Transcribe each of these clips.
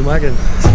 Morgen.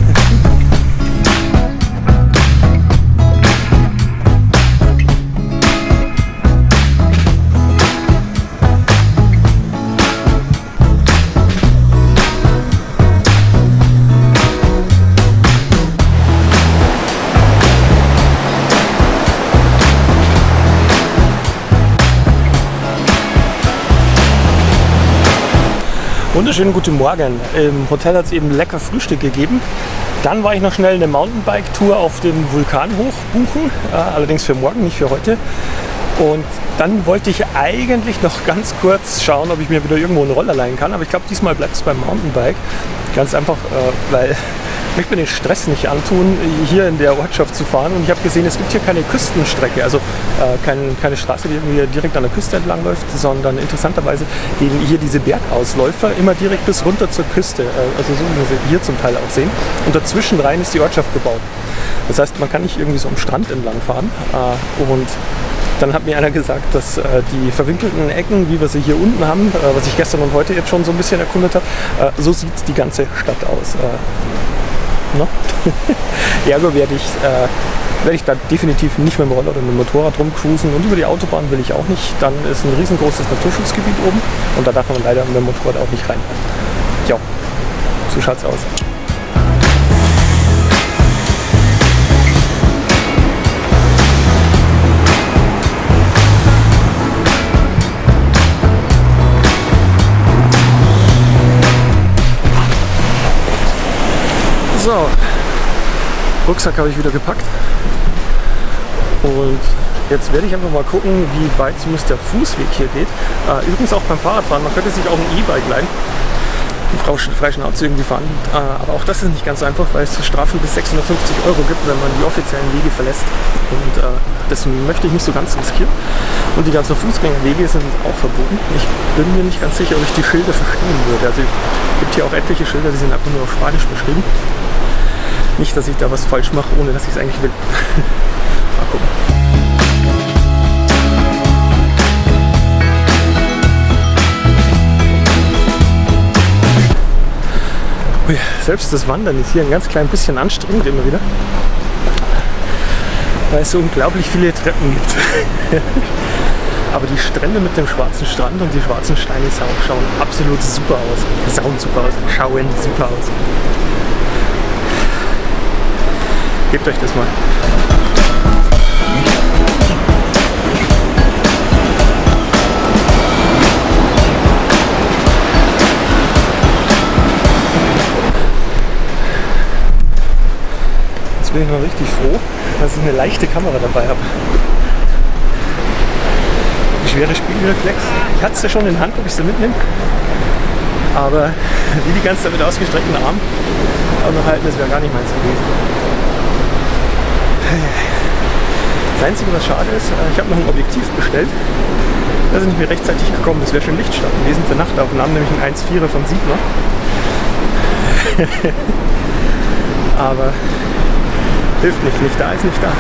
Wunderschönen guten Morgen. Im Hotel hat es eben lecker Frühstück gegeben. Dann war ich noch schnell eine Mountainbike-Tour auf den Vulkan hoch buchen, allerdings für morgen, nicht für heute. Und dann wollte ich eigentlich noch ganz kurz schauen, ob ich mir wieder irgendwo einen Roller leihen kann. Aber ich glaube, diesmal bleibt es beim Mountainbike. Ganz einfach, weil ich möchte mir den Stress nicht antun, hier in der Ortschaft zu fahren. Und ich habe gesehen, es gibt hier keine Küstenstrecke, also keine Straße, die irgendwie direkt an der Küste entlang läuft, sondern interessanterweise gehen hier diese Bergausläufer immer direkt bis runter zur Küste. Also so wie wir sie hier zum Teil auch sehen. Und dazwischen rein ist die Ortschaft gebaut. Das heißt, man kann nicht irgendwie so am Strand entlang fahren. Und dann hat mir einer gesagt, dass die verwinkelten Ecken, wie wir sie hier unten haben, was ich gestern und heute jetzt schon so ein bisschen erkundet habe, so sieht die ganze Stadt aus. No? Ergo werde ich da definitiv nicht mit dem Roller oder mit dem Motorrad rumcruisen, und über die Autobahn will ich auch nicht. Dann ist ein riesengroßes Naturschutzgebiet oben und da darf man leider mit dem Motorrad auch nicht rein. Ja, so schaut's aus. So, Rucksack habe ich wieder gepackt und jetzt werde ich einfach mal gucken, wie weit zumindest der Fußweg hier geht. Übrigens auch beim Fahrradfahren, man könnte sich auch ein E-Bike leihen, frei Schnauze irgendwie fahren, aber auch das ist nicht ganz einfach, weil es Strafen bis 650 € gibt, wenn man die offiziellen Wege verlässt, und das möchte ich nicht so ganz riskieren. Und die ganzen Fußgängerwege sind auch verboten. Ich bin mir nicht ganz sicher, ob ich die Schilder verstehen würde. Also es gibt hier auch etliche Schilder, die sind einfach nur auf Spanisch beschrieben. Nicht, dass ich da was falsch mache, ohne dass ich es eigentlich will. Mal gucken. Ui, selbst das Wandern ist hier ein ganz klein bisschen anstrengend immer wieder, weil es so unglaublich viele Treppen gibt. Aber die Strände mit dem schwarzen Strand und die schwarzen Steine schauen absolut super aus. Schauen super aus. Gebt euch das mal. Jetzt bin ich mal richtig froh, dass ich eine leichte Kamera dabei habe. Die schwere Spiegelreflex. Ich hatte es ja schon in der Hand, ob ich sie mitnehme. Aber die ganze Zeit mit ausgestreckten Armen auch noch halten, das wäre gar nicht meins gewesen. Das Einzige, was schade ist, ich habe noch ein Objektiv bestellt. Da ist nicht mehr rechtzeitig gekommen. Das wäre schon Lichtstark gewesen für Nachtaufnahmen, nämlich ein 1,4er von Sigma. Aber hilft nicht da ist nicht da.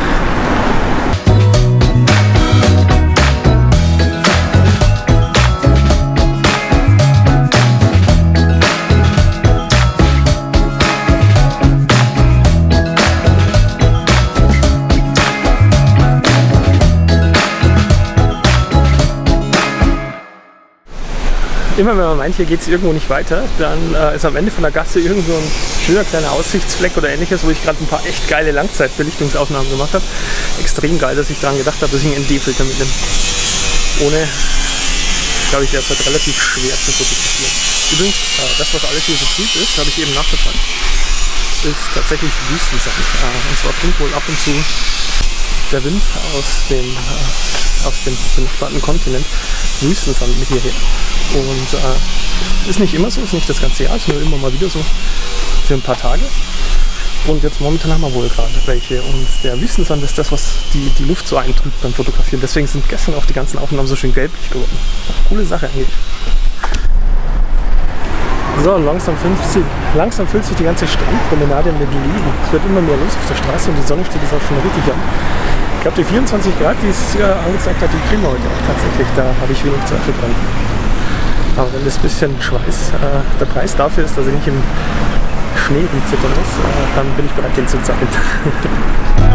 Immer wenn man meint, hier geht es irgendwo nicht weiter, dann ist am Ende von der Gasse irgendwo ein schöner kleiner Aussichtsfleck oder ähnliches, wo ich gerade ein paar echt geile Langzeitbelichtungsaufnahmen gemacht habe. Extrem geil, dass ich daran gedacht habe, dass ich einen ND-Filter mitnehme. Ohne, glaube ich, wäre es halt relativ schwer zu fotografieren. Übrigens, das, was alles hier so trüb ist, habe ich eben nachgefragt, ist tatsächlich Wüstensand. Und zwar bringt wohl ab und zu der Wind aus dem benachbarten Kontinent Wüstensand mit hierher. Und ist nicht immer so, ist nicht das ganze Jahr, ist nur immer mal wieder so für ein paar Tage. Und jetzt momentan haben wir wohl gerade welche. Und der Wüstensand ist das, was die Luft so eintrübt beim Fotografieren. Deswegen sind gestern auch die ganzen Aufnahmen so schön gelblich geworden. Coole Sache eigentlich. So, langsam füllt sich die ganze Strandpromenade mit Leben. Es wird immer mehr los auf der Straße und die Sonne steht jetzt auch schon richtig an. Ich glaube, die 24 Grad, die es angezeigt hat, die kriegen wir heute auch tatsächlich. Da habe ich wenig Zweifel dran. Aber wenn das bisschen Schweiß der Preis dafür ist, dass ich nicht im Schnee rumzittern muss, dann bin ich bereit, den zu zahlen.